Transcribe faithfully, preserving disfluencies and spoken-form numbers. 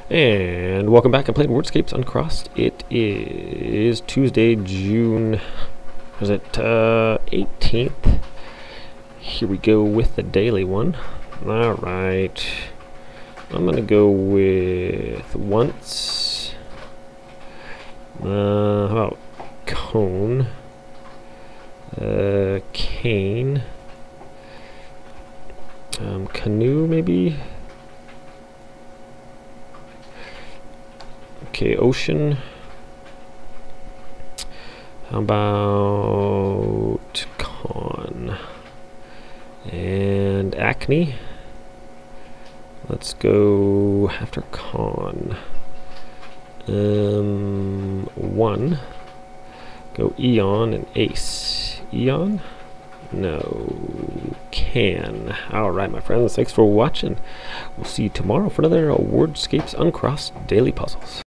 And welcome back. I'm playing WORDSCAPES Uncrossed. It is Tuesday, June, was it uh, eighteenth? Here we go with the daily one. Alright. I'm going to go with once. Uh, how about cone? Uh, cane. Um, canoe, maybe? Okay, ocean. How about con? And acne. Let's go after con. Um, one. Go eon and ace. Eon? No. Can. Alright, my friends. Thanks for watching. We'll see you tomorrow for another WORDSCAPES Uncrossed Daily Puzzles.